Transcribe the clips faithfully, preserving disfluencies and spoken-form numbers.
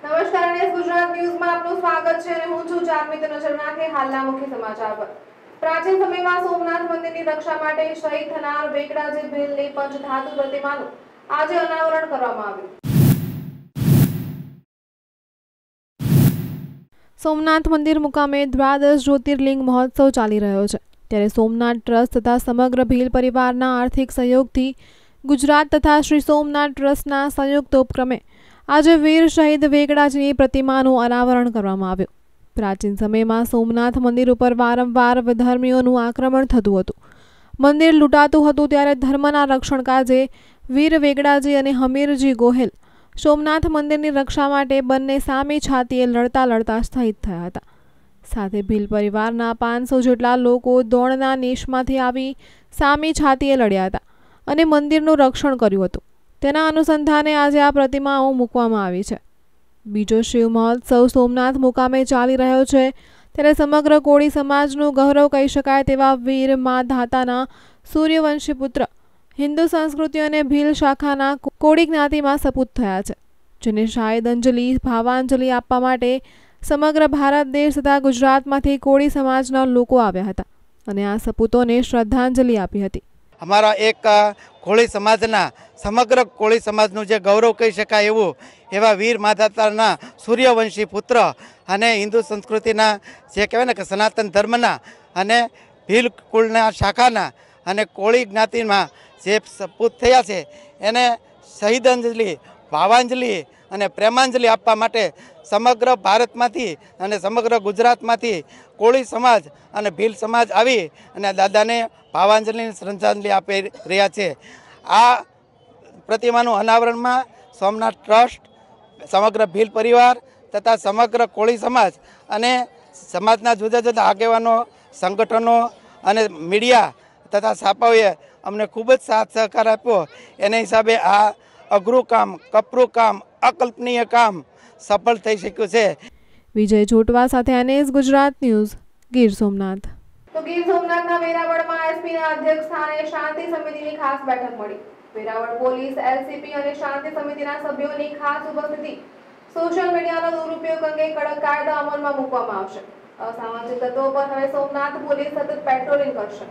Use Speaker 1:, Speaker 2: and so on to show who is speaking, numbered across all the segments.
Speaker 1: નમસ્કાર અને ગુજરાત ન્યૂઝમાં આપનું સ્વાગત છે અને હું છું ચારમી તો નજર નાખે હાલના મુખ્ય સમાચાર પર। પ્રાચીન સમયમાં સોમનાથ મંદિરની રક્ષા માટે શહીદ થનાર વેકડાજી ભીલની પંચધાતુ પ્રતિમાનું આજે અનાવરણ કરવામાં આવ્યું। સોમનાથ મંદિર મુકામે દ્વાદશ જ્યોતિર્લિંગ મહોત્સવ ચાલી રહ્યો છે, ત્યારે સોમનાથ ટ્રસ્ટ તથા સમગ્ર ભીલ પરિવારના આર્થિક સહયોગથી ગુજરાત તથા શ્રી સોમનાથ ટ્રસ્ટના સંયુક્ત ઉપક્રમે આજે વીર શહીદ વેકડાજીની પ્રતિમાનું અનાવરણ કરવામાં આવ્યું। પ્રાચીન સમયમાં સોમનાથ મંદિર ઉપર વારંવાર વિધર્મીઓનું આક્રમણ થતું હતું, મંદિર લૂંટાતું હતું, ત્યારે ધર્મના રક્ષણ કાજે વીર વેકડાજી અને હમીરજી ગોહિલ સોમનાથ મંદિરની રક્ષા માટે બંને સામી છાતીએ લડતા લડતા શહીદ થયા હતા। સાથે ભીલ પરિવારના પાંચસો જેટલા લોકો દોણના નેશમાંથી આવી સામી છાતીએ લડ્યા હતા અને મંદિરનું રક્ષણ કર્યું હતું। તેના અનુસંધાને આજે આ પ્રતિમાઓ મૂકવામાં આવી છે। બીજો શિવ મહોત્સવ સોમનાથ મુકામે ચાલી રહ્યો છે, ત્યારે સમગ્ર કોળી સમાજનું ગૌરવ કહી શકાય તેવા વીર મા ધાતાના સૂર્યવંશી પુત્ર હિન્દુ સંસ્કૃતિ અને ભીલ શાખાના કોળી જ્ઞાતિમાં સપૂત થયા છે, જેને શાયદ અંજલિ ભાવાંજલિ આપવા માટે સમગ્ર ભારત દેશ તથા ગુજરાતમાંથી કોળી સમાજના લોકો આવ્યા હતા અને આ સપૂતોને શ્રદ્ધાંજલિ આપી હતી।
Speaker 2: અમારા એક કોળી સમાજના સમગ્ર કોળી સમાજનું જે ગૌરવ કહી શકાય એવું એવા વીર માધાતાના સૂર્યવંશી પુત્ર અને હિન્દુ સંસ્કૃતિના જે કહેવાય ને કે સનાતન ધર્મના અને ભીલ કુળના શાખાના અને કોળી જ્ઞાતિમાં જે સપૂત થયા છે એને શહીદાંજલિ ભાવાંજલિ અને પ્રેમાંજલિ આપવા માટે સમગ્ર ભારતમાંથી અને સમગ્ર ગુજરાતમાંથી કોળી સમાજ અને ભીલ સમાજ આવી અને દાદાને ભાવાંજલિ શ્રદ્ધાંજલિ આપી રહ્યા છે। આ પ્રતિમાનું અનાવરણમાં સોમનાથ ટ્રસ્ટ, સમગ્ર ભીલ પરિવાર તથા સમગ્ર કોળી સમાજ અને સમાજના જુદા જુદા આગેવાનો, સંગઠનો અને મીડિયા તથા છાપાઓએ અમને ખૂબ જ સાથ સહકાર આપ્યો। એના હિસાબે આ અઘરું કામ, કપરું કામ, અકલ્પનીય કામ સફળ થઈ શક્યું છે।
Speaker 1: વિજય જોટવા સાથે એનએસ ગુજરાત ન્યૂઝ, ગીર સોમનાથ। તો ગીર સોમનાથના વેરાવળમાં એસપીના અધ્યક્ષ સ્થાને શાંતિ સમિતિની ખાસ બેઠક મળી। વેરાવળ પોલીસ, એલસીપી અને શાંતિ સમિતિના સભ્યોની ખાસ ઉપસ્થિતિ સોશિયલ મીડિયાનો દુરુપયોગ અંગે કડક કાયદા અમલમાં મૂકવામાં આવશે। અસામાજિક તત્વો પર હવે સોમનાથ પોલીસ સતત પેટ્રોલિંગ કરશે।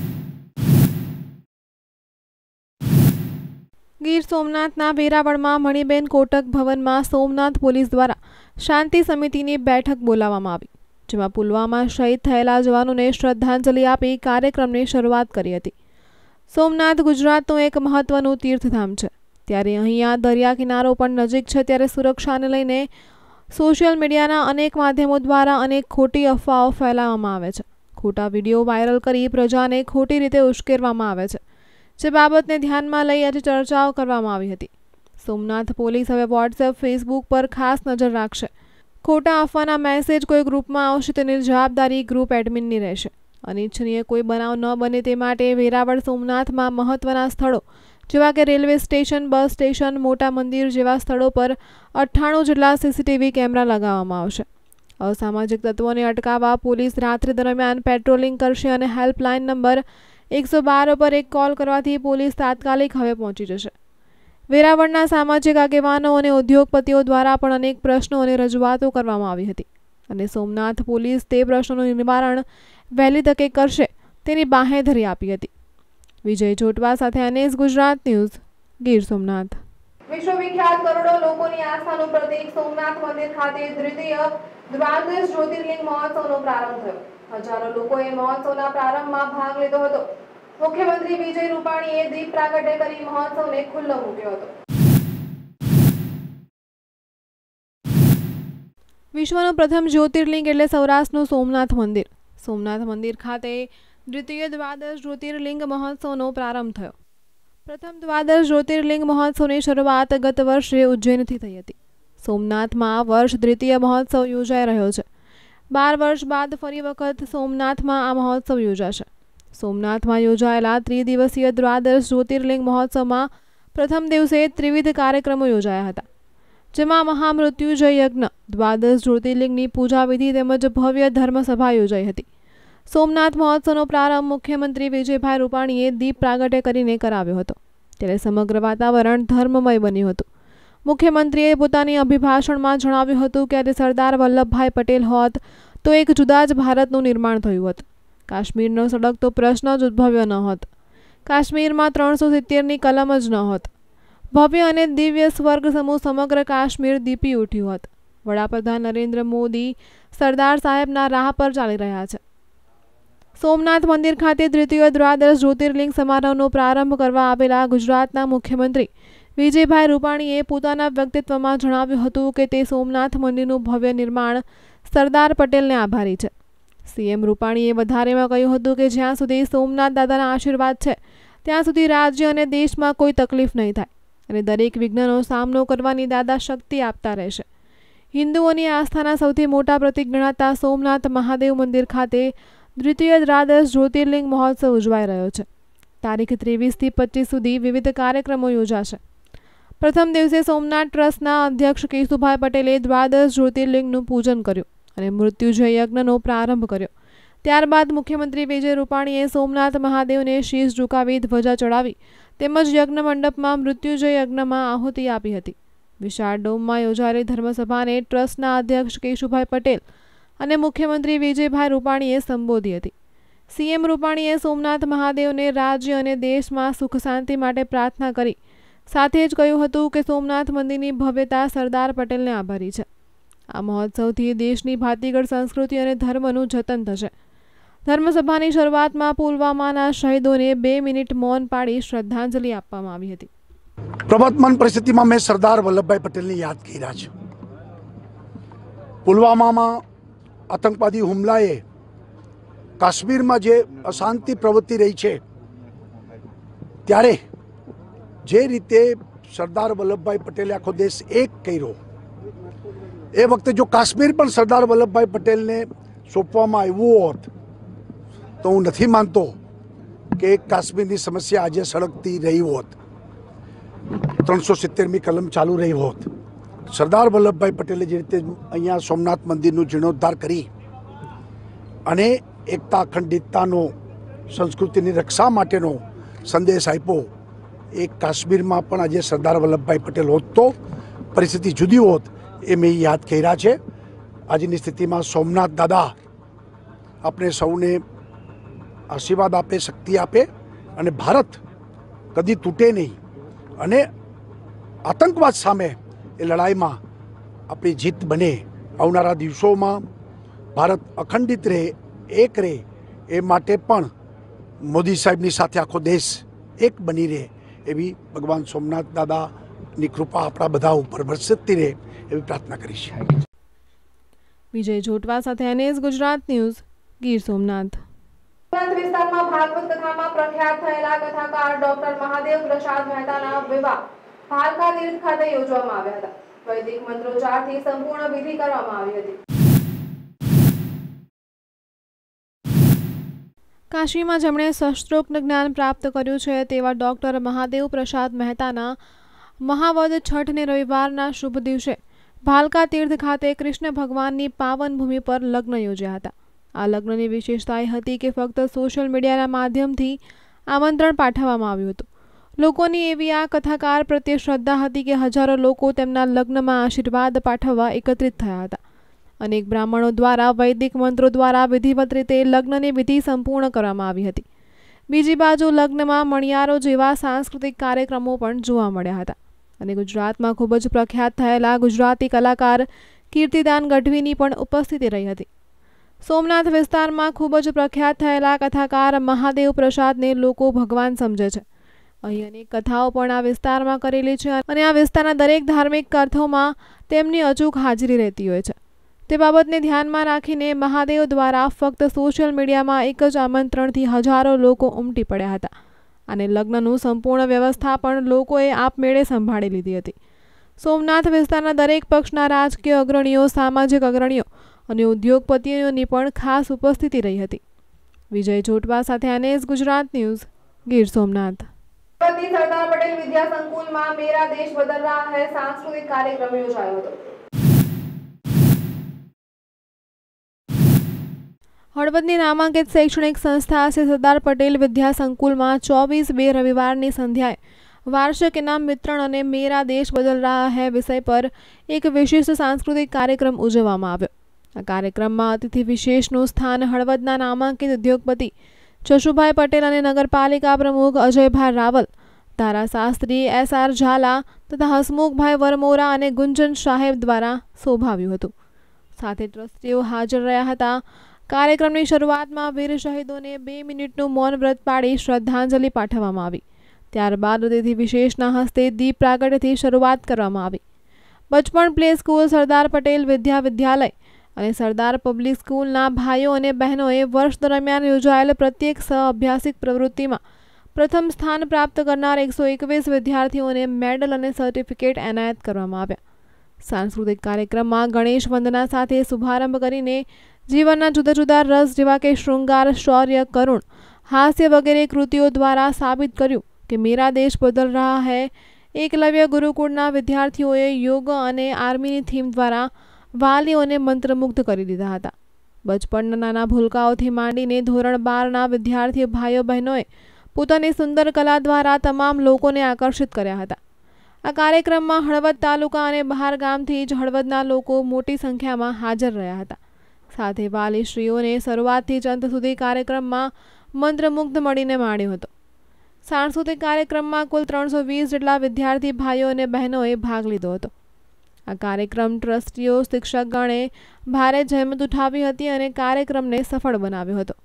Speaker 1: ગીર સોમનાથના વેરાવળમાં મણિબેન કોટક ભવનમાં સોમનાથ પોલીસ દ્વારા શાંતિ સમિતિની બેઠક બોલાવવામાં આવી, જેમાં પુલવામા શહીદ થયેલા જવાનોને શ્રદ્ધાંજલિ આપી કાર્યક્રમની શરૂઆત કરી હતી। સોમનાથ ગુજરાતનું એક મહત્વનું તીર્થધામ છે, ત્યારે અહીંયા દરિયા કિનારો પણ નજીક છે, ત્યારે સુરક્ષાને લઈને સોશિયલ મીડિયાના અનેક માધ્યમો દ્વારા અનેક ખોટી અફવાઓ ફેલાવવામાં આવે છે, ખોટા વિડીયો વાયરલ કરી પ્રજાને ખોટી રીતે ઉશ્કેરવામાં આવે છે, જે બાબતને ધ્યાનમાં લઈ આજે ચર્ચાઓ કરવામાં આવી હતી। સોમનાથ પોલીસ હવે વોટ્સએપ, ફેસબુક પર ખાસ નજર રાખશે। ખોટા અફવાના મેસેજ કોઈ ગ્રુપમાં આવશે તેની જવાબદારી ગ્રુપ એડમિનની રહેશે। અનિચ્છનીય કોઈ બનાવ ન બને તે માટે વેરાવળ સોમનાથમાં મહત્વના સ્થળો જેવા કે રેલવે સ્ટેશન, બસ સ્ટેશન, મોટા મંદિર જેવા સ્થળો પર અઠ્ઠાણું જેટલા સીસીટીવી કેમેરા લગાવવામાં આવશે। અસામાજિક તત્વોને અટકાવવા પોલીસ રાત્રિ દરમિયાન પેટ્રોલિંગ કરશે અને હેલ્પલાઇન નંબર એકસો બાર પર એક કોલ કરવાથી પોલીસ તાત્કાલિક હવે પહોંચી જશે। વેરાવળના સામાજિક આગેવાનો અને ઉદ્યોગપતિઓ દ્વારા પણ અનેક પ્રશ્નો અને રજૂઆતો કરવામાં આવી હતી અને સોમનાથ પોલીસ તે પ્રશ્નોનું નિવારણ વહેલી તકે કરશે તેની બાંહેધરી આપી હતી। વિજય જોટવા સાથે એનએસ ગુજરાત ન્યૂઝ, ગીર સોમનાથ। વિશ્વવિખ્યાત કરોડો લોકોની આસ્થાનું પ્રતીક સોમનાથ મંદિર ખાતે દ્વિતીય દ્વાદશ જ્યોતિર્લિંગ મહોત્સવનો પ્રારંભ થયો। હજારો લોકોએ મહોત્સવના પ્રારંભમાં ભાગ લીધો હતો। મુખ્યમંત્રી વિજય રૂપાણીએ દીપ પ્રાગટ્ય કરી મહોત્સવને ખુલ્લો મૂક્યો હતો। વિશ્વનું પ્રથમ જ્યોતિર્લિંગ એટલે સૌરાષ્ટ્રનું સોમનાથ મંદિર। સોમનાથ મંદિર ખાતે દ્વિતીય દ્વાદશ જ્યોતિર્લિંગ મહોત્સવનો પ્રારંભ થયો। પ્રથમ દ્વાદશ જ્યોતિર્લિંગ મહોત્સવની શરૂઆત ગત વર્ષે ઉજ્જૈનથી થઈ હતી। સોમનાથમાં આ વર્ષ દ્વિતીય મહોત્સવ યોજાઈ રહ્યો છે। બાર વર્ષ બાદ ફરી વખત સોમનાથમાં આ મહોત્સવ યોજાશે। સોમનાથમાં યોજાયેલા ત્રિદિવસીય દ્વાદશ જ્યોતિર્લિંગ મહોત્સવમાં પ્રથમ દિવસે ત્રિવિધ કાર્યક્રમો યોજાયા હતા, જેમાં મહામૃત્યુંજય યજ્ઞ, દ્વાદશ જ્યોતિર્લિંગની પૂજા વિધિ તેમજ ભવ્ય ધર્મસભા યોજાઈ હતી। સોમનાથ મહોત્સવનો પ્રારંભ મુખ્યમંત્રી વિજયભાઈ રૂપાણીએ દીપ પ્રાગટ્ય કરીને કરાવ્યો હતો, ત્યારે સમગ્ર વાતાવરણ ધર્મમય બન્યું હતું। મુખ્યમંત્રીએ પોતાની અભિભાષણમાં જણાવ્યું હતું કે આજે સરદાર વલ્લભભાઈ પટેલ હોત તો એક જુદા જ ભારતનું નિર્માણ થયું હોત. કાશ્મીરનો સળગતો પ્રશ્ન જ ઉદ્ભવ્યો ન હોત. કાશ્મીરમાં ત્રણસો સિત્તેરની કલમ જ ન હોત. ભવ્ય અને દિવ્ય સ્વર્ગ સમૂહ સમગ્ર કાશ્મીર દીપી ઉઠ્યું હોત. વડાપ્રધાન નરેન્દ્ર મોદી સરદાર સાહેબના રાહ પર ચાલી રહ્યા છે. સોમનાથ મંદિર ખાતે દ્વિતીય દ્વાદશ જ્યોતિર્લિંગ સમારોહનો પ્રારંભ કરવા આવેલા ગુજરાતના મુખ્યમંત્રી વિજયભાઈ રૂપાણીએ પોતાના વ્યક્તિત્વમાં જણાવ્યું હતું કે તે સોમનાથ મંદિરનું ભવ્ય નિર્માણ સરદાર પટેલને આભારી છે. સીએમ રૂપાણીએ વધારેમાં કહ્યું હતું કે જ્યાં સુધી સોમનાથ દાદાના આશીર્વાદ છે ત્યાં સુધી રાજ્ય અને દેશમાં કોઈ તકલીફ નહીં થાય અને દરેક વિઘ્નનો સામનો કરવાની દાદા શક્તિ આપતા રહેશે. હિન્દુઓની આસ્થાના સૌથી મોટા પ્રતીક ગણાતા સોમનાથ મહાદેવ મંદિર ખાતે દ્વિતીય દ્વાદશ જ્યોતિર્લિંગ મહોત્સવ ઉજવાઈ રહ્યો છે. તારીખ ત્રેવીસથી પચીસ સુધી વિવિધ કાર્યક્રમો યોજાશે. પ્રથમ દિવસે સોમનાથ ટ્રસ્ટના અધ્યક્ષ કેશુભાઈ પટેલે દ્વાદશ જ્યોતિર્લિંગનું પૂજન કર્યું અને મૃત્યુંજય યજ્ઞનો પ્રારંભ કર્યો. ત્યારબાદ મુખ્યમંત્રી વિજય રૂપાણીએ સોમનાથ મહાદેવને શીશ ઝુકાવી ધ્વજા ચડાવી તેમજ યજ્ઞ મંડપમાં મૃત્યુંજય યજ્ઞમાં આહુતિ આપી હતી. વિશાળ ડોમમાં યોજાયેલી ધર્મસભાને ટ્રસ્ટના અધ્યક્ષ કેશુભાઈ પટેલ અને મુખ્યમંત્રી વિજયભાઈ રૂપાણીએ સંબોધી હતી. સીએમ રૂપાણીએ સોમનાથ મહાદેવને રાજ્ય અને દેશમાં સુખ શાંતિ માટે પ્રાર્થના કરી સાથે જ કહ્યું હતું કે સોમનાથ મંદિરની ભવ્યતા સરદાર પટેલને આભારી છે. આ મહોત્સવથી દેશની ભાતીગળ સંસ્કૃતિ અને ધર્મનું જતન થશે. ધર્મસભાની શરૂઆતમાં પુલવામાના શહીદોને બે મિનિટ મૌન પાડી શ્રદ્ધાંજલિ આપવામાં આવી હતી.
Speaker 3: પ્રવર્તમાન પરિસ્થિતિમાં મેં સરદાર વલ્લભભાઈ પટેલને યાદ કર્યા છે. પુલવામામાં આતંકવાદી હુમલાએ કાશ્મીરમાં જે અશાંતિ પ્રવૃત્તિ રહી છે ત્યારે જે રીતે સરદાર વલ્લભભાઈ પટેલે આખો દેશ એક કર્યો એ વખતે જો કાશ્મીર પણ સરદાર વલ્લભભાઈ પટેલને સોંપવામાં આવ્યું હોત તો હું નથી માનતો કે કાશ્મીરની સમસ્યા આજે સળગતી રહી હોત, ત્રણસો સિત્તેરમી કલમ ચાલુ રહી હોત. સરદાર વલ્લભભાઈ પટેલે જે રીતે અહીંયા સોમનાથ મંદિરનું જીર્ણોદ્ધાર કરી અને એકતા અખંડિતતાનો સંસ્કૃતિની રક્ષા માટેનો સંદેશ આપ્યો, એ કાશ્મીરમાં પણ આજે સરદાર વલ્લભભાઈ પટેલ હોત તો પરિસ્થિતિ જુદી હોત એ મેં યાદ કર્યા છે. આજની સ્થિતિમાં સોમનાથ દાદા આપણે સૌને આશીર્વાદ આપે, શક્તિ આપે અને ભારત કદી તૂટે નહીં અને આતંકવાદ સામે એ લડાઈમાં આપણી જીત બને. આવનારા દિવસોમાં ભારત અખંડિત રહે, એક રહે એ માટે પણ મોદી સાહેબની સાથે આખો દેશ એક બની રહે એવી ભગવાન સોમનાથ દાદાની કૃપા આપણા બધા ઉપર વરસતી રહે એવી પ્રાર્થના કરી છે.
Speaker 1: વિજય જોટવા સાથે એનએસ ગુજરાત ન્યૂઝ, ગીર સોમનાથ. વિસ્તારમાં ભાગવત કથામાં પ્રખ્યાત થયેલા કથાકાર ડોક્ટર મહાદેવ પ્રસાદ મહેતાના વિવાહ ભાલકા તીર્થ ખાતે યોજવામાં આવ્યા હતા. વૈદિક મંત્રોચ્ચારથી સંપૂર્ણ વિધિ કરવામાં આવી હતી. કાશીમાં જેમણે શસ્ત્રોક્ત જ્ઞાન પ્રાપ્ત કર્યું છે તેવા ડોક્ટર મહાદેવ પ્રસાદ મહેતાના મહાવદ છઠને રવિવારના શુભ દિવસે ભાલકા તીર્થ ખાતે કૃષ્ણ ભગવાનની પાવન ભૂમિ પર લગ્ન યોજ્યા હતા. આ લગ્નની વિશેષતા એ હતી કે ફક્ત સોશિયલ મીડિયાના માધ્યમથી આમંત્રણ પાઠવવામાં આવ્યું હતું. લોકોની એવી આ કથાકાર પ્રત્યે શ્રદ્ધા હતી કે હજારો લોકો તેમના લગ્નમાં આશીર્વાદ પાઠવવા એકત્રિત થયા હતા. અનેક બ્રાહ્મણો દ્વારા વૈદિક મંત્રો દ્વારા વિધિવત રીતે લગ્નની વિધિ સંપૂર્ણ કરવામાં આવી હતી. બીજી બાજુ લગ્નમાં મણિયારો જેવા સાંસ્કૃતિક કાર્યક્રમો પણ જોવા મળ્યા હતા અને ગુજરાતમાં ખૂબ જ પ્રખ્યાત થયેલા ગુજરાતી કલાકાર કીર્તિદાન ગઢવીની પણ ઉપસ્થિતિ રહી હતી. સોમનાથ વિસ્તારમાં ખૂબ જ પ્રખ્યાત થયેલા કથાકાર મહાદેવ પ્રસાદને લોકો ભગવાન સમજે છે. અહીં અનેક કથાઓ પણ આ વિસ્તારમાં કરેલી છે અને આ વિસ્તારના દરેક ધાર્મિક અર્થોમાં તેમની અચૂક હાજરી રહેતી હોય છે. તે બાબતને ધ્યાનમાં રાખીને મહાદેવ દ્વારા ફક્ત સોશિયલ મીડિયામાં એક જ આમંત્રણથી હજારો લોકો ઉમટી પડ્યા હતા અને લગ્નનું સંપૂર્ણ વ્યવસ્થા પણ લોકોએ આપમેળે સંભાળી લીધી હતી. સોમનાથ વિસ્તારના દરેક પક્ષના રાજકીય અગ્રણીઓ, સામાજિક અગ્રણીઓ અને ઉદ્યોગપતિઓની પણ ખાસ ઉપસ્થિતિ રહી હતી. વિજય જોટવા સાથે એનએસ ગુજરાત ન્યૂઝ, ગીર સોમનાથ. સરદાર પટેલ વિદ્યા સંકુલમાં મેરા દેશ બદલ રહા હૈ सांस्कृतिक कार्यक्रम યોજાયો હતો. હળવદની નામાંકિત શૈક્ષણિક સંસ્થા શ્રી સરદાર પટેલ વિદ્યા સંકુલમાં ચોવીસ બે રવિવારની સંધ્યાએ वार्षिक इनाम वितरण और मेरा देश बदल रहा है विषय पर एक विशिष्ट सांस्कृतिक कार्यक्रम उजववामां आव्यो। आ कार्यक्रम में अतिथि विशेषનું स्थान हळवदना नामांकित उद्योगपति जशुभाई पटेल और नगरपालिका प्रमुख अजयभाई रावल, धाराशास्त्री एस आर झाला तथा हसमुखभाई वरमोरा और गुंजन साहेब द्वारा शोभाव्युं हतुं। साथे ट्रस्टीओ हाजर रह्या हता। कार्यक्रमनी शरूआतमां वीर शहीदोने बे मिनिटનું मौन व्रत पाड़ी श्रद्धांजलि पाठववामां आवी। त्यारबाद अतिथि विशेषना हस्ते दीप प्रागट्यथी शरूआत करवामां आवी। बचपन प्ले स्कूल, सरदार पटेल विद्या विद्यालय और सरदार पब्लिक स्कूलना भाईओ और बहनोए वर्ष दरमियान योजायेल प्रत्येक सह अभ्यासिक प्रवृत्ति में प्रथम स्थान प्राप्त करनार एक सौ एकवीस विद्यार्थीओं ने मेडल और सर्टिफिकेट एनायत करवामां आव्या। सांस्कृतिक कार्यक्रम में गणेश वंदना साथे शुभारंभ करीने जीवनना जुदा जुदा रस जेवा के श्रृंगार, शौर्य, करुण, हास्य वगैरह कृतिओ द्वारा साबित कर्युं कि मेरा देश बदल रहा है। एकलव्य गुरुकुळना विद्यार्थीओए योग और आर्मी थीम द्वारा वालीओने मंत्रमुग्ध करी दीधा हता। बचपनना नाना भूलकाओथी मांडीने धोरण बारना विद्यार्थी भाईओ बहनोए पोतानी सुंदर कला द्वारा तमाम लोकोने आकर्षित कर्या हता। आ कार्यक्रम में हळवद तालुका और बहार गामथी ज हळवदना लोको मोटी संख्या में हाजर रह्या हता। साथे वालीश्रीओने शरूआतथी ज अंत सुधी कार्यक्रम में मंत्रमुग्ध मळीने माण्यो हतो। सांस्कृतिक कार्यक्रम में कुल त्रण सौ वीस जेटला विद्यार्थी भाईओ और बहनोए भाग लीधो हतो। आ कार्यक्रम ट्रस्टीओ, शिक्षकगणे भारे जहेमत उठावी हती और कार्यक्रम ने सफल बनाव्यो हतो।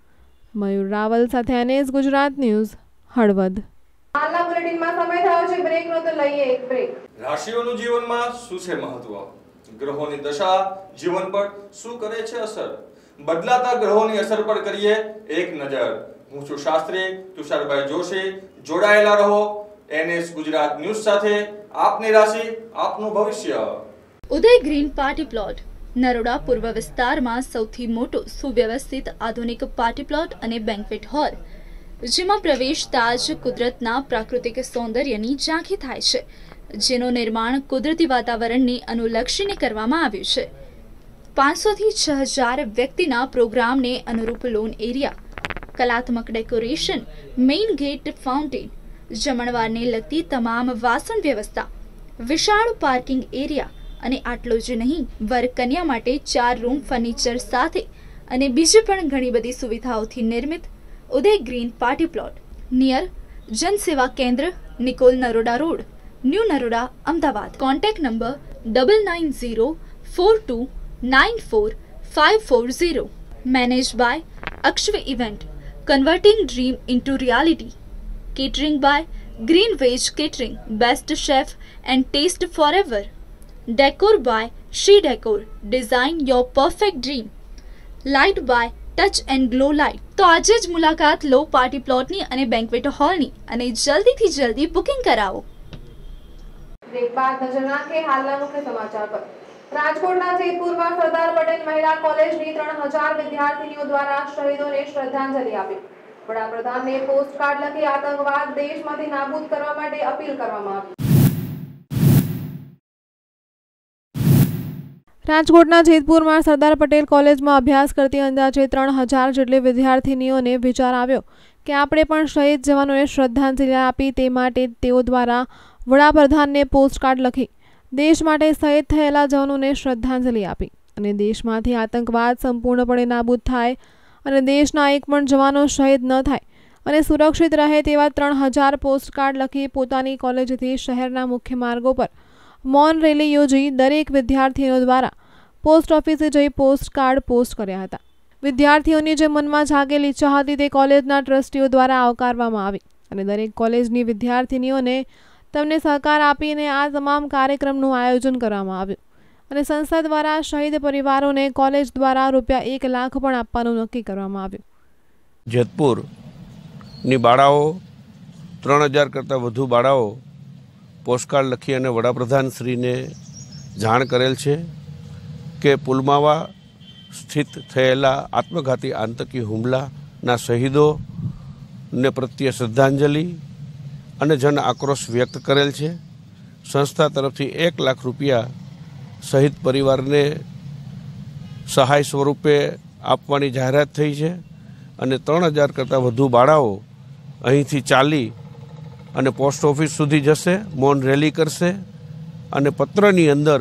Speaker 1: मयूर रावल साथे एनएस गुजरात न्यूज, हळवद।
Speaker 4: हालना बुलेटिનમાં સમય થયો છે બ્રેકનો, તો લઈએ એક બ્રેક।
Speaker 5: રાશિઓનું જીવનમાં શું છે મહત્વ? ગ્રહોની દશા જીવન પર શું કરે છે અસર? બદલાતા ગ્રહોની અસર પર કરીએ એક નજર। હું છું શાસ્ત્રી તુષારભાઈ જોશી। જોડાયેલા રહો એનએસ ગુજરાત ન્યૂઝ સાથે। આપની રાશિ આપનું ભવિષ્ય।
Speaker 6: Uday green party plot Naroda પૂર્વ વિસ્તારમાં સૌથી મોટો સુવ્યવસ્થિત આધુનિક પાર્ટી પ્લોટ અને બેન્ક્વેટ હોલ, જેમાં પ્રવેશતા જ કુદરતના પ્રાકૃતિક સૌંદર્યની ઝાંખી થાય છે, જેનું નિર્માણ કુદરતી વાતાવરણને અનુલક્ષીને કરવામાં આવ્યું છે। પાંચસો થી છ હજાર વ્યક્તિના પ્રોગ્રામને અનુરૂપ લોન એરિયા, કલાત્મક ડેકોરેશન, મેઇન ગેટ, ફાઉન્ટેન, જમણવારને લગતી તમામ વાસણ વ્યવસ્થા, વિશાળ પાર્કિંગ એરિયા અને આટલું જ નહીં, વર કન્યા માટે ચાર રૂમ ફર્નિચર સાથે અને બીજી પણ ઘણી બધી સુવિધાઓથી નિર્મિત Uday green party plot near Jansewa Kendra, Nikol, Naroda road, new Naroda, Ahmedabad. Contact number double nine zero four two nine four five four zero. Manage by Akshav event, converting dream into reality. Catering by green veg catering, best chef and taste forever. Decor by Shri decor, design your perfect dream. Light by touch and glow light. તો આજે જ મુલાકાત લો party પ્લોટની અને banquet હોલની અને જલ્દીથી જલ્દી booking કરાવો।
Speaker 4: બ્રેક બાદ નજર નાખીએ હાલના મુખ્ય સમાચાર પર। રાજકોટના જેતપુરમાં સરદાર પટેલ મહિલા કોલેજની ત્રણ હજાર વિદ્યાર્થીનીઓ દ્વારા શહીદોને શ્રદ્ધાંજલિ આપી। વડાપ્રધાનને પોસ્ટકાર્ડ લખી આતંકવાદ દેશમાંથી નાબૂદ કરવા માટે અપીલ કરવામાં આવી।
Speaker 1: રાજકોટના જેતપુરમાં સરદાર પટેલ કોલેજમાં અભ્યાસ કરતી અંદાજે ત્રણ હજાર જેટલી વિદ્યાર્થીનીઓને વિચાર આવ્યો કે આપણે પણ શહીદ જવાનોને શ્રદ્ધાંજલિ આપી। તે માટે તેઓ દ્વારા વડાપ્રધાનને પોસ્ટકાર્ડ લખી દેશ માટે શહીદ થયેલા જવાનોને શ્રદ્ધાંજલિ આપી અને દેશમાંથી આતંકવાદ સંપૂર્ણપણે નાબૂદ થાય અને દેશના એક પણ જવાનો શહીદ ન થાય અને સુરક્ષિત રહે તેવા ત્રણ હજાર પોસ્ટકાર્ડ લખી પોતાની કોલેજથી શહેરના મુખ્ય માર્ગો પર મૌન રેલી યોજી દરેક વિદ્યાર્થીઓ દ્વારા પોસ્ટ ઓફિસે જઈ પોસ્ટકાર્ડ પોસ્ટ કર્યા હતા। વિદ્યાર્થીઓની જે મનમાં જાગેલી ઈચ્છા હતી તે કોલેજના ટ્રસ્ટીઓ દ્વારા આવકારવામાં આવી અને દરેક કોલેજની વિદ્યાર્થીનીઓને તેમને સહકાર આપીને આ તમામ કાર્યક્રમનું આયોજન કરવામાં આવ્યું અને સંસ્થા દ્વારા શહીદ પરિવારોને કોલેજ દ્વારા રૂપિયા એક લાખ પણ આપવાનું નક્કી કરવામાં આવ્યું।
Speaker 7: જેતપુરની બાળાઓ ત્રણ હજાર કરતાં વધુ બાળાઓ પોસ્ટકાર્ડ લખી અને વડાપ્રધાનશ્રીને જાણ કરેલ છે કે પુલવામા સ્થિત થયેલા આત્મઘાતી આતંકી હુમલાના શહીદોને પ્રત્યે શ્રદ્ધાંજલિ અને જન આક્રોશ વ્યક્ત કરેલ છે। સંસ્થા તરફથી એક લાખ રૂપિયા શહીદ પરિવારને સહાય સ્વરૂપે આપવાની જાહેરાત થઈ છે અને ત્રણ હજાર કરતાં વધુ બાળાઓ અહીંથી ચાલી અને પોસ્ટ ઓફિસ સુધી જશે, મૌન રેલી કરશે અને પત્રની અંદર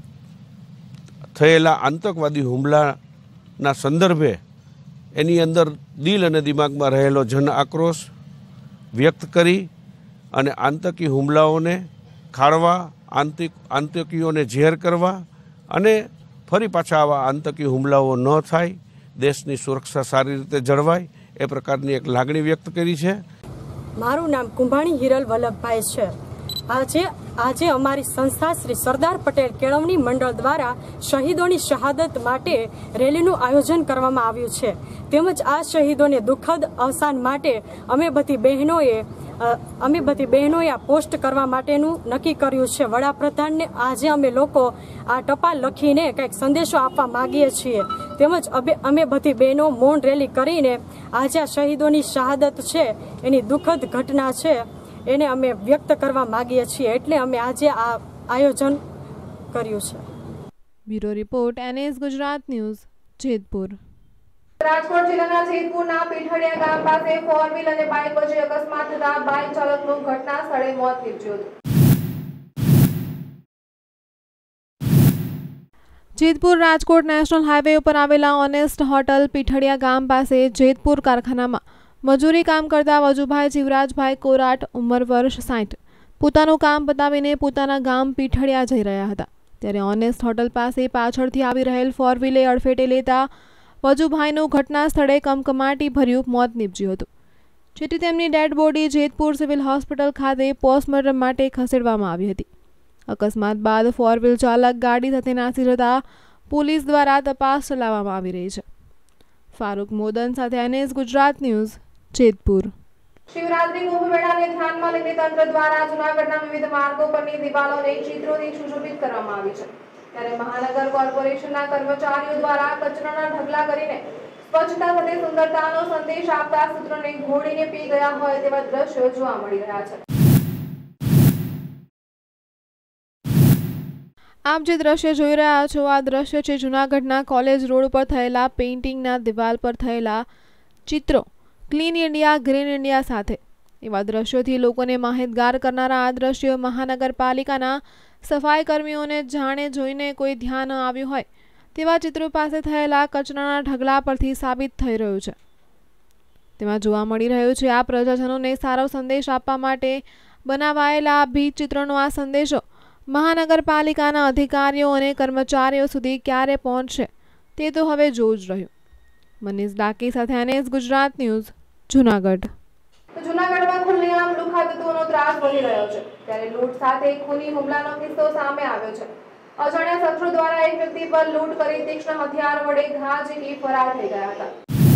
Speaker 7: થયેલા આતંકવાદી હુમલાના સંદર્ભે એની અંદર દિલ અને દિમાગમાં રહેલો જન આક્રોશ વ્યક્ત કરી અને આતંકી હુમલાઓને ખાળવા, આંતક આતંકીઓને ઝેર કરવા અને ફરી પાછા આવા આતંકી હુમલાઓ ન થાય, દેશની સુરક્ષા સારી રીતે જળવાય એ પ્રકારની એક લાગણી વ્યક્ત કરી છે.
Speaker 8: મારું નામ કુંભાણી હિરલ વલ્લભભાઈ છે. આજે આજે અમારી સંસ્થા શ્રી સરદાર પટેલ કેળવણી મંડળ દ્વારા શહીદોની શહાદત માટે રેલીનું આયોજન કરવામાં આવ્યું છે. તેમજ આ શહીદોને દુઃખદ અવસાન માટે અમે બધી બહેનોએ અમે બધી બહેનોએ આ પોસ્ટ કરવા માટેનું નક્કી કર્યું છે. વડાપ્રધાનને આજે અમે લોકો આ ટપાલ લખીને કંઈક સંદેશો આપવા માગીએ છીએ. તેમજ અમે બધી બહેનો મૌન રેલી કરીને આજે આ શહીદોની શહાદત છે, એની દુઃખદ ઘટના છે, એને અમે વ્યક્ત કરવા માંગીએ છીએ. એટલે અમે આજે આ આયોજન કર્યું છે.
Speaker 1: Bureau report NS Gujarat news, Jetpur.
Speaker 4: Rajkot જિલ્લાના જેતપુરના પીઠડિયા ગામ પાસે ફોર વ્હીલ અને બાઇક વચ્ચે અકસ્માત થતા બાઇક ચાલકનું ઘટના સ્થળે મોત નીપજ્યું હતું.
Speaker 1: જેતપુર રાજકોટ નેશનલ હાઈવે ઉપર આવેલા ઓનેસ્ટ હોટલ પીઠડિયા ગામ પાસે જેતપુર કારખાનામાં મજૂરી કામ કરતા વજુભાઈ જીવરાજભાઈ કોરાટ, ઉંમર વર્ષ સાઠ, પોતાનું કામ પતાવીને પોતાના ગામ પીઠડિયા જઈ રહ્યા હતા. ત્યારે ઓનેસ્ટ હોટલ પાસે પાછળથી આવી રહેલ ફોર વ્હીલે અડફેટે લેતા વજુભાઈનું ઘટના સ્થળે કમકમાટી ભર્યું મોત નીપજ્યું હતું. જેથી તેમની dead body Jetpur civil hospital ખાતે પોસ્ટમોર્ટમ માટે ખસેડવામાં આવી હતી. અકસ્માત બાદ ફોર વ્હીલ ચાલક ગાડી સાથે નાસી જતા પોલીસ દ્વારા તપાસ ચલાવવામાં આવી રહી છે. ફારૂક મોદન સાથે એનએસ ગુજરાત ન્યૂઝ, જેતપુર.
Speaker 4: શિવરાત્રી કુંભ મેળાને ધ્યાનમાં લઈને તંત્ર દ્વારા જૂનાગઢના વિવિધ માર્ગો પરની દિવાલોને ચિત્રોથી સુશોભિત કરવામાં આવી છે. ત્યારે મહાનગર કોર્પોરેશનના કર્મચારીઓ દ્વારા કચરાના ઢગલા કરીને સ્વચ્છતા સાથે સુંદરતાનો સંદેશ આપતા સૂત્રોને ઘોડીને પી ગયા હોય તેવા દ્રશ્યો જોવા મળી રહ્યા છે.
Speaker 1: આપ જે દ્રશ્ય જોઈ રહ્યા છો આ દ્રશ્ય છે જૂનાગઢના કોલેજ રોડ પર થયેલા પેઇન્ટિંગના દિવાલ પર થયેલા ચિત્રો ક્લીન ઇન્ડિયા ગ્રીન ઇન્ડિયા સાથે. એવા દ્રશ્યોથી લોકોને માહિતગાર કરનારા આ દ્રશ્યો મહાનગરપાલિકાના સફાઈ કર્મીઓને જાણે જોઈને કોઈ ધ્યાન ન આવ્યું હોય તેવા ચિત્રો પાસે થયેલા કચરાના ઢગલા પરથી સાબિત થઈ રહ્યું છે. તેમાં જોવા મળી રહ્યું છે આ પ્રજાજનોને સારો સંદેશ આપવા માટે બનાવાયેલા ભીત ચિત્રનો આ સંદેશો મહાનગરપાલિકાના અધિકારીઓ અને કર્મચારીઓ સુધી ક્યારે પહોંચશે તે તો હવે જોવું જ રહ્યું. મનીષ ડાકી સાથે એનએસ ગુજરાત ન્યૂઝ, જૂનાગઢ.
Speaker 4: જૂનાગઢમાં ખુલ્લેઆમ લુખ્ખા તત્વોનો ત્રાસ વધી રહ્યો છે. ત્યારે લૂંટ સાથે ખૂની હુમલાનો કિસ્સો સામે આવ્યો છે. અજાણ્યા શખ્સો દ્વારા એક વ્યક્તિ પર લૂંટ કરી તીક્ષ્ણ હથિયાર વડે ઘા ઝીકી ફરાર થઈ ગયા હતા.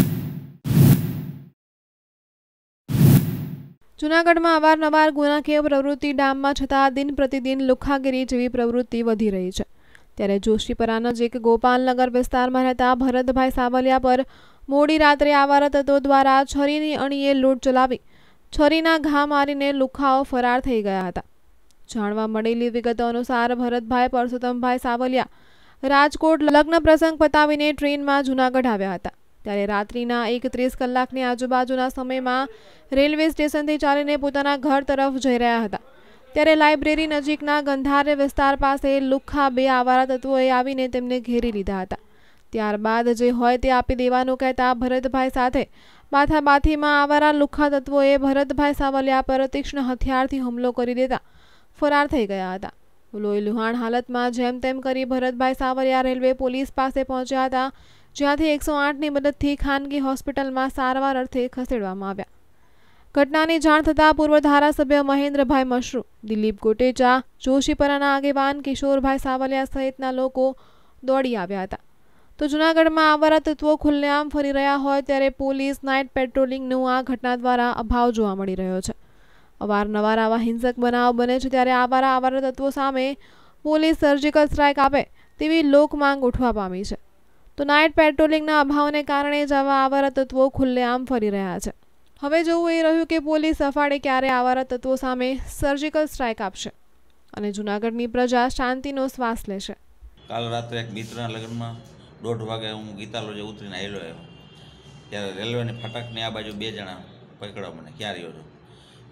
Speaker 4: જૂનાગઢમાં અવારનવાર ગુનાખોરી પ્રવૃત્તિ ડામમાં છતાં દિન પ્રતિદિન લુખ્ખાગીરી જેવી પ્રવૃત્તિ વધી રહી છે. ત્યારે જોશીપરા નજીક ગોપાલનગર વિસ્તારમાં રહેતા ભરતભાઈ સાવલિયા પર મોડી રાત્રે આવારા તત્વો દ્વારા છરીની અણીએ લૂંટ ચલાવી છરીના ઘા મારીને લુખ્ખાઓ ફરાર થઈ ગયા હતા. જાણવા મળેલી વિગતો અનુસાર ભરતભાઈ પરસોત્તમભાઈ સાવલિયા રાજકોટ લગ્ન પ્રસંગ પતાવીને ટ્રેનમાં જૂનાગઢ આવ્યા હતા. ત્યારે રાત્રિના એક ત્રીસ કલાકની આજુબાજુના સમયમાં રેલવે સ્ટેશનથી ચાલીને પોતાના ઘર તરફ જઈ રહ્યા હતા. ત્યારે લાઇબ્રેરી નજીકના ગંધારે વિસ્તાર પાસે લુખ્ખા બે આવારા તત્વોએ આવીને તેમને ઘેરી લીધા હતા. ત્યારબાદ જે હોય તે આપી દેવાનું કહેતા ભરતભાઈ સાથે માથાબાથીમાં આવારા લુખ્ખા તત્વોએ ભરતભાઈ સાવલિયા પર તીક્ષ્ણ હથિયારથી હુમલો કરી દેતા ફરાર થઈ ગયા હતા. લોહી લુહાણ હાલતમાં જેમ તેમ કરી ભરતભાઈ સાવલિયા રેલવે પોલીસ પાસે પહોંચ્યા હતા, જ્યાંથી એકસો આઠની મદદથી ખાનગી હોસ્પિટલમાં સારવાર અર્થે ખસેડવામાં આવ્યા. ઘટનાની જાણ થતાં પૂર્વ ધારાસભ્ય મહેન્દ્રભાઈ મશરૂ, દિલીપ કોટેચા, જોશીપરાના આગેવાન કિશોરભાઈ સાવલિયા સહિતના લોકો દોડી આવ્યા હતા. તો જૂનાગઢમાં આવારા તત્વો ખુલ્લેઆમ ફરી રહ્યા હોય ત્યારે પોલીસ નાઇટ પેટ્રોલિંગનું આ ઘટના દ્વારા અભાવ જોવા મળી રહ્યો છે. અવારનવાર આવા હિંસક બનાવ બને છે ત્યારે આવારા આવારા તત્વો સામે પોલીસ સર્જિકલ સ્ટ્રાઇક આપે તેવી લોક માંગ ઉઠવા પામી છે. તો નાઇટ પેટ્રોલિંગના અભાવને કારણે જ આવા આવારા તત્વો ખુલ્લેઆમ ફરી રહ્યા છે. હવે જોવું એ રહ્યું કે પોલીસ સફાળે ક્યારે આવારા તત્વો સામે સર્જિકલ સ્ટ્રાઇક આપશે અને જૂનાગઢની પ્રજા શાંતિનો શ્વાસ લેશે.
Speaker 9: કાલ રાત્રે એક મિત્રના લગ્નમાં દોઢ વાગે હું ગીતાલોજે ઉતરીને આવેલો આવ્યો ત્યારે રેલવેની ફાટકની આ બાજુ બે જણા પકડ્યા મને ક્યાં રહ્યો હતો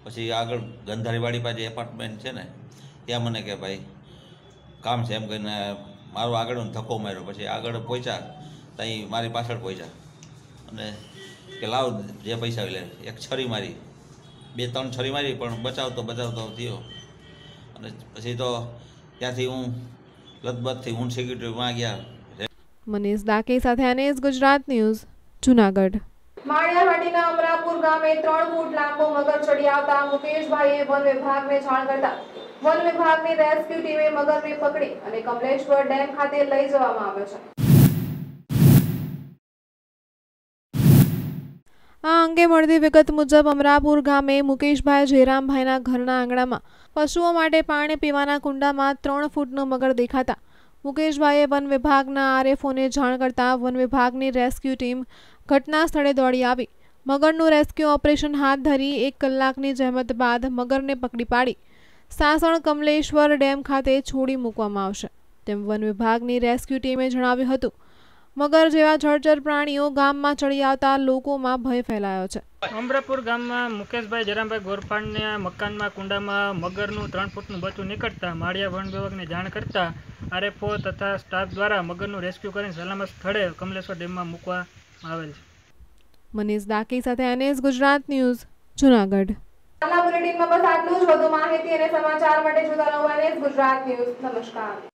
Speaker 9: પછી આગળ ગંધારીવાડી પાસે એપાર્ટમેન્ટ છે ને ત્યાં મને કે ભાઈ કામ છે એમ કહીને મારો આગળ ધક્કો માર્યો. પછી આગળ પહોંચ્યા ત્યાં મારી પાછળ પહોંચ્યા અને કે લાવ જે પૈસા લે. એક છરી મારી, બે ત્રણ છરી મારી, પણ બચાવતો બચાવતો થયો. અને પછી તો ત્યાંથી હું લથબથથી હું સિક્યુરિટીમાં ગયા.
Speaker 1: મનીષ દાકે સાથે અનેસ ગુજરાત ન્યૂઝ જુનાગઢ.
Speaker 4: માળિયાહાટીના અમરાપુર ગામે ત્રણ ફૂટ લાંબો મગર ચડી આવતા મુકેશભાઈએ વન વિભાગને જાણ કરતા વન વિભાગની રેસ્ક્યુ ટીમે મગરને પકડી અને કમલેશ્વર ડેમ ખાતે લઈ જવામાં આવ્યો છે.
Speaker 1: આ અંગે મળતી વિગત મુજબ અમરાપુર ગામે મુકેશભાઈ જયરામભાઈના ઘરના આંગણામાં પશુઓ માટે પાણી પીવાના કુંડામાં ત્રણ ફૂટનો મગર દેખાતા મુકેશભાઈએ વન વિભાગના આરએફઓને જાણ કરતા વન વિભાગની રેસ્ક્યુ ટીમ ઘટના સ્થળે દોડી આવી મગરનું રેસ્ક્યુ ઓપરેશન હાથ ધરી એક કલાકની જહેમત બાદ મગરને પકડી પાડી સાસણ કમલેશ્વર ડેમ ખાતે છોડી મૂકવામાં આવશે તેમ વન વિભાગની રેસ્ક્યુ ટીમે જણાવ્યું હતું. મગર જેવા જળચર પ્રાણીઓ ગામમાં ચડી આવતા લોકોમાં ભય ફેલાયો છે.
Speaker 10: અમરાપુર ગામમાં મુકેશભાઈ જયરામભાઈ ગોરફાણના મકાનમાં કુંડામાં મગરનું ત્રણ ફૂટનું બચ્ચું નીકળતા માળિયા વન વિભાગને જાણ કરતા આરએફઓ તથા સ્ટાફ દ્વારા મગરનું રેસ્ક્યુ કરીને સલામત સ્થળે કમલેશ્વર ડેમમાં મૂકવામાં આવેલ છે.
Speaker 1: મનીષ દાકી સાથે અનેસ ગુજરાત ન્યૂઝ જુનાગઢ.
Speaker 4: બુલેટિનમાં બસ આટલું જ. વધુ માહિતી અને સમાચાર માટે જોતા રહો અનેસ ગુજરાત ન્યૂઝ. નમસ્કાર.